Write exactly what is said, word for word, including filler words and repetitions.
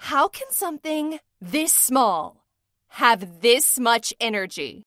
How can something this small have this much energy?